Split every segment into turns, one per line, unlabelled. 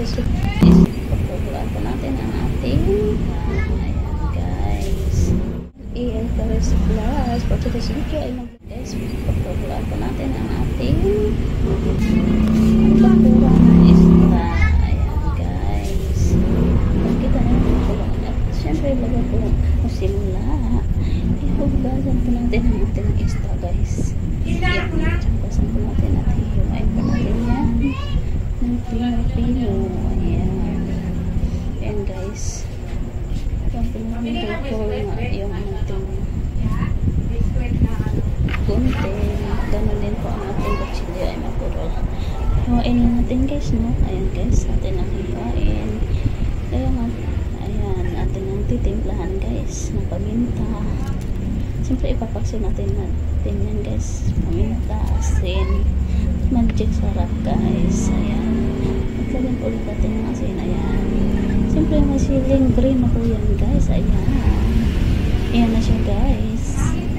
Pagpupulaan po natin ang ating ayan guys, ELPRS Plus for today's video ay guys, pagpupulaan po natin ang ating pagpura na isda. Ayan guys, kita na yung pagpulaan at syempre bago po simula ihugasan po natin ang ating isda guys. Ihugasan po natin at hihiwain po natin yan ng pino. Ayan guys, yung pinagluto ko yung ating gunting, ganun din po ang ating kutsilyo ay mapurol. Hiwain natin guys, no? Ayan guys, natin ang hiwain. Ayan ating ang titimplahan guys ng paminta. Siyempre ipapaksin natin yan guys, paminta, asin, magic sarap guys. Ayan, at lagyan po ulit natin ng asin. Ayan, siyempre may siling green na po yan guys. Ayan na siya guys.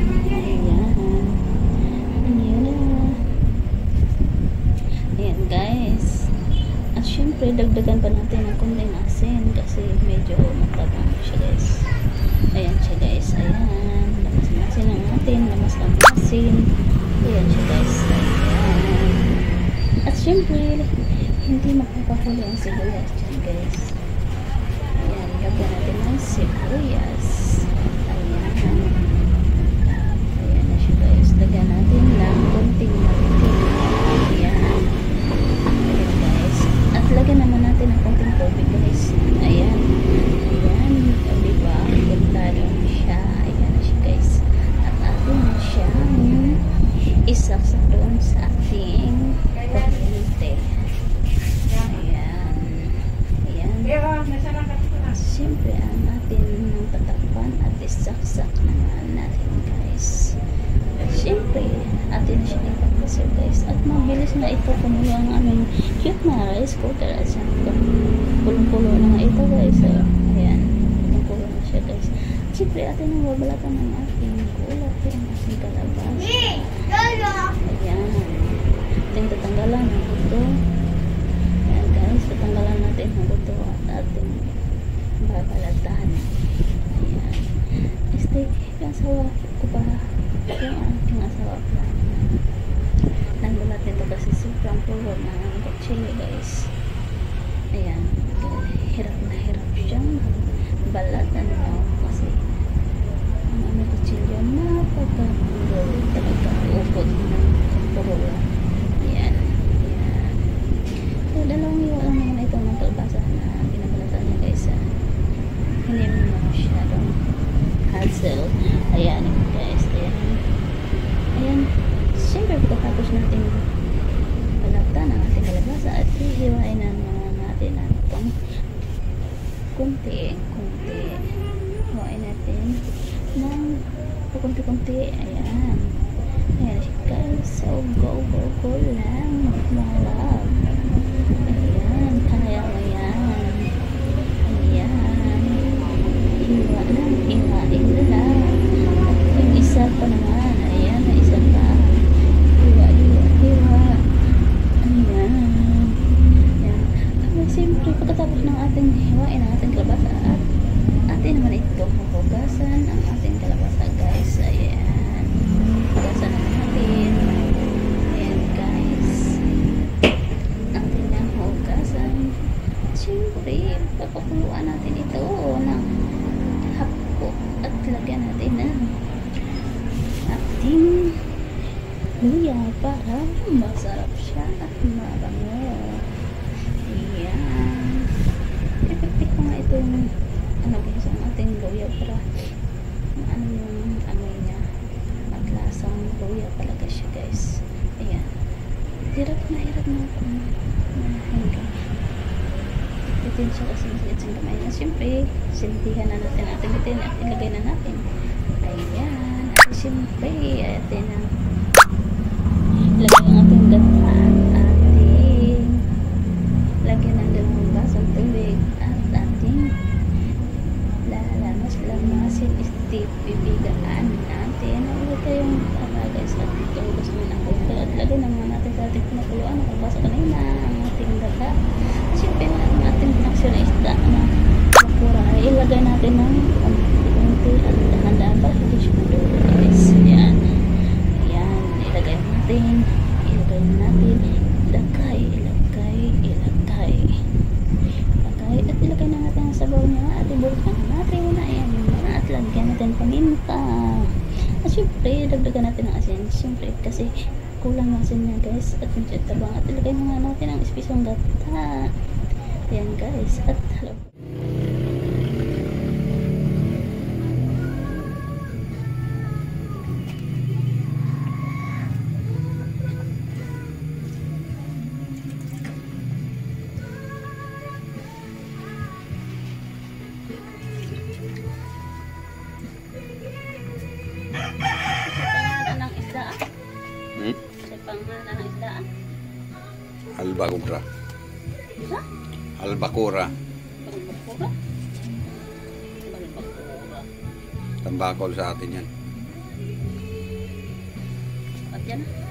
Ayan guys, at syempre dagdagan pa natin ng konting asin kasi medyo matabang siya guys. Ayan siya guys. Ayan, lamas ng asin ng natin, lamas ng asin. Ayan siya guys. Ayan, at syempre hindi makapahuli ang sibuyas dyan guys. Ayan, lagyan natin ng sibuyas. Ayan na siya guys. Lagyan natin ng konting mantika. Ayan guys, at lagyan naman natin ng konting tubig guys. Ayan, diba? Ganda lang siya. Ayan na siya guys, at atin na siya isaksak doon sa ating kuryente. Siyempre ang atin ng tatakpan at isaksak naman natin guys. Siyempre atin siya ipapasok guys, at mabilis na ito kumuha ang aming cute na rice cooker. At siyempre pulong-pulo na nga ito guys. Ayan, pulong-pulo na siya guys. Siyempre atin ang babalatan ng ating gulat, ang ating kalabasa. Ayan, ating tatanggalan ng buto. Ayan guys, tatanggalan natin ng buto at ating babalatan. Ayan, yung asawa ko pa, yung aking asawa pa nagbalat nito kasi sobrang pulo ng kutsilyo guys. Ayan, hirap na hirap siyang balatan kasi ang aming kutsilyo napagkapulo talaga, upod ng pulo. Ayan, so dalawang iwa lang naman ito ng kalbasa na binabalatan niya guys. Hindi mo masyadong hassle. Ayan guys. Ayan, siyempre pagkatapos natin balatan ang ating kalabasa at hihiwain na natin ang kunti. Hiwain natin ng kunti. Ayan guys, so go lang mga love. Ayan, kaya hiwain lang. Yung isa pa naman, ayan, na isa pa. Hiwa. Ayan. Siyempre, pagkatapos ng ating hiwain ang ating kalabasa at atin naman ito hugasan ang ating kalabasa guys. Ayan, hugasan naman natin. Ayan guys, atin lang hugasan. Siyempre, papakuluan natin ito ng hapko at lagyan natin ng ating luya para masarap siya at mabango. Ayan, ipipit ko nga ito yung guys, ang ating luya para yung amoy niya maglasang luya talaga siya guys. Ayan, hirap na ako hanggang ipitin siya kasi masakit sa kamay na. Siyempre sintihan na natin ating bitin at ilagay na natin. Ayan, at siyempre atin ang ilagay ang ating gata at ating lagyan ng dalawang basong tubig at ating lamasin bibigaan natin. Ito yung guys, at ito gusto mo na at lagyan naman natin sa ating pinakuluan ang basa kanina ang ating gata. Siyempre lagay natin ng konti at dahan-dahan para hindi siya madulo guys. Yan. Ayan. Ilagay natin. Ilagay natin. Ilagay. Ilagay. Ilagay. Ilagay. At ilagay na natin ang sabaw niya. At ibulkan natin. Ayan. At lagyan natin paminta. At syempre, dagdagan natin ang asin. Syempre, kasi kulang ang asin niya guys. At medyo tabang. At ilagay na nga natin ang espisong gata. Ayan guys. At halo. Sa pangalan ng isda.
Albacora.
Sa?
Albacora.
Albacora? Albacora.
Tambakol sa atin yan.
At yan.